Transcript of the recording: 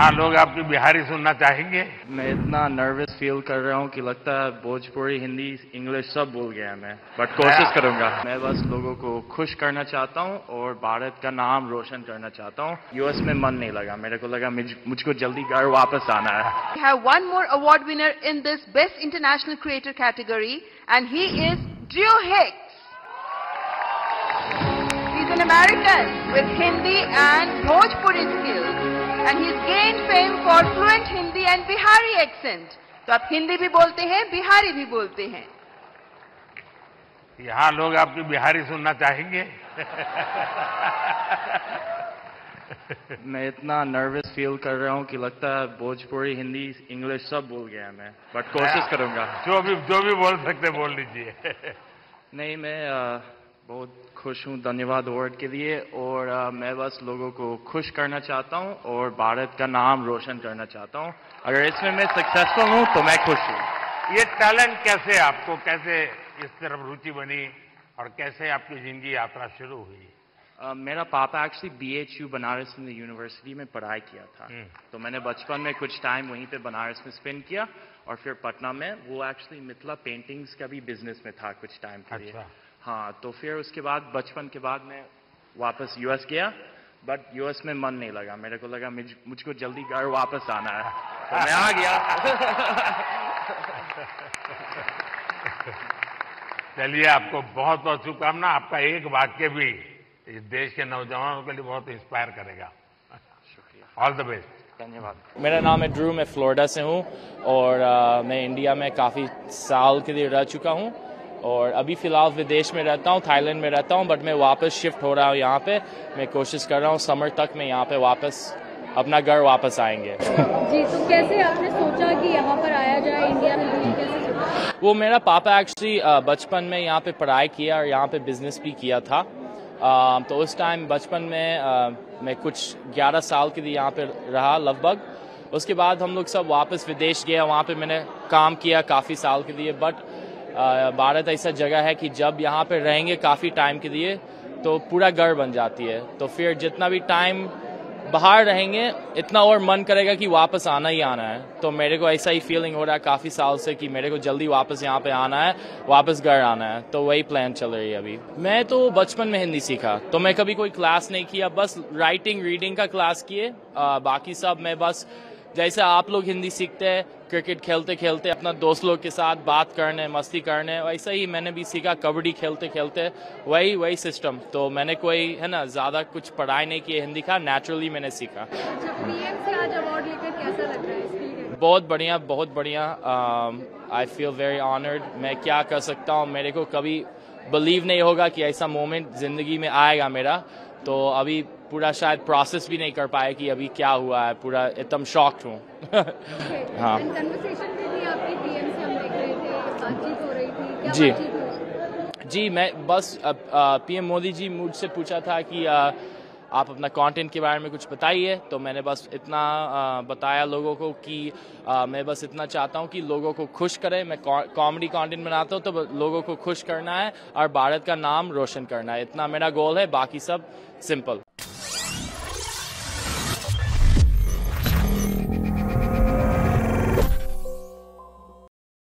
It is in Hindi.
यहाँ लोग आपकी बिहारी सुनना चाहेंगे। मैं इतना नर्वस फील कर रहा हूँ कि लगता है भोजपुरी, हिंदी, इंग्लिश सब भूल गया मैं, बट कोशिश करूंगा। मैं बस लोगों को खुश करना चाहता हूँ और भारत का नाम रोशन करना चाहता हूँ। यूएस में मन नहीं लगा, मेरे को लगा मुझको जल्दी घर वापस आना है। We have one more award winner in this Best International Creator category, and he is Drew Hicks. He's an American with Hindi and Bhojpuri skills, and he's gained fame for fluent Hindi and Bihari accent. तो आप हिंदी भी बोलते हैं, बिहारी भी बोलते हैं। यहाँ लोग आपकी बिहारी सुनना चाहेंगे। मैं इतना नर्वस फील कर रहा हूँ कि लगता है भोजपुरी, हिंदी, इंग्लिश सब भूल गया मैं, बट कोशिश करूंगा। जो भी बोल सकते बोल लीजिए। नहीं, मैं बहुत खुश हूँ, धन्यवाद अवार्ड के लिए, और मैं बस लोगों को खुश करना चाहता हूँ और भारत का नाम रोशन करना चाहता हूँ। अगर इसमें मैं सक्सेसफुल हूँ तो मैं खुश हूँ। ये टैलेंट कैसे आपको कैसे इस तरफ रुचि बनी और कैसे आपकी जिंदगी यात्रा शुरू हुई? मेरा पापा actually BHU Banaras Hindu university में पढ़ाई किया था, तो मैंने बचपन में कुछ टाइम वहीं पे बनारस में स्पेंड किया, और फिर पटना में वो एक्चुअली मिथिला पेंटिंग्स का भी बिजनेस में था कुछ टाइम के लिए। हाँ, तो फिर उसके बाद बचपन के बाद मैं वापस यूएस गया, बट यूएस में मन नहीं लगा, मेरे को लगा मुझको जल्दी घर वापस आना है, तो मैं आ गया। चलिए, आपको बहुत बहुत शुभकामना। आपका एक वाक्य भी इस देश के नौजवानों के लिए बहुत इंस्पायर करेगा। शुक्रिया, ऑल द बेस्ट। धन्यवाद। मेरा नाम है ड्रू, मैं फ्लोरिडा से हूँ, और मैं इंडिया में काफ़ी साल के लिए रह चुका हूँ, और अभी फ़िलहाल विदेश में रहता हूँ, थाईलैंड में रहता हूँ, बट मैं वापस शिफ्ट हो रहा हूँ यहाँ पे। मैं कोशिश कर रहा हूँ समर तक मैं यहाँ पे वापस अपना घर वापस आएंगे। जी, तो कैसे आपने सोचा कि यहाँ पर आया जाए, इंडिया में कैसे सोचा? वो मेरा पापा एक्चुअली बचपन में यहाँ पे पढ़ाई किया और यहाँ पे बिजनेस भी किया था, तो उस टाइम बचपन में मैं कुछ 11 साल के लिए यहाँ पे रहा लगभग। उसके बाद हम लोग सब वापस विदेश गए, वहाँ पे मैंने काम किया काफ़ी साल के लिए, बट भारत ऐसा जगह है कि जब यहाँ पे रहेंगे काफ़ी टाइम के लिए तो पूरा घर बन जाती है, तो फिर जितना भी टाइम बाहर रहेंगे इतना और मन करेगा कि वापस आना ही आना है। तो मेरे को ऐसा ही फीलिंग हो रहा है काफ़ी साल से कि मेरे को जल्दी वापस यहाँ पे आना है, वापस घर आना है, तो वही प्लान चल रही है अभी। मैं तो बचपन में हिंदी सीखा, तो मैं कभी कोई क्लास नहीं किया, बस राइटिंग रीडिंग का क्लास किए। बाकी सब मैं बस जैसे आप लोग हिंदी सीखते हैं क्रिकेट खेलते खेलते अपना दोस्त लोग के साथ बात करने, मस्ती करने, वैसा ही मैंने भी सीखा कबड्डी खेलते खेलते, वही सिस्टम। तो मैंने कोई है ना ज़्यादा कुछ पढ़ाई नहीं की हिंदी का, नेचुरली मैंने सीखा। PM से आज अवार्ड लेकर कैसा लग रहा है? बहुत बढ़िया, बहुत बढ़िया। I feel very honoured. मैं क्या कर सकता हूँ, मेरे को कभी बिलीव नहीं होगा कि ऐसा मोमेंट ज़िंदगी में आएगा मेरा, तो अभी पूरा शायद प्रोसेस भी नहीं कर पाए कि अभी क्या हुआ है, पूरा एकदम शॉक्ड हूँ। हाँ जी जी, मैं बस PM मोदी जी मुझसे पूछा था कि आप अपना कंटेंट के बारे में कुछ बताइए, तो मैंने बस इतना बताया लोगों को कि मैं बस इतना चाहता हूँ कि लोगों को खुश करें। मैं कॉमेडी कंटेंट बनाता हूँ, तो लोगों को खुश करना है और भारत का नाम रोशन करना है, इतना मेरा गोल है, बाकी सब सिंपल।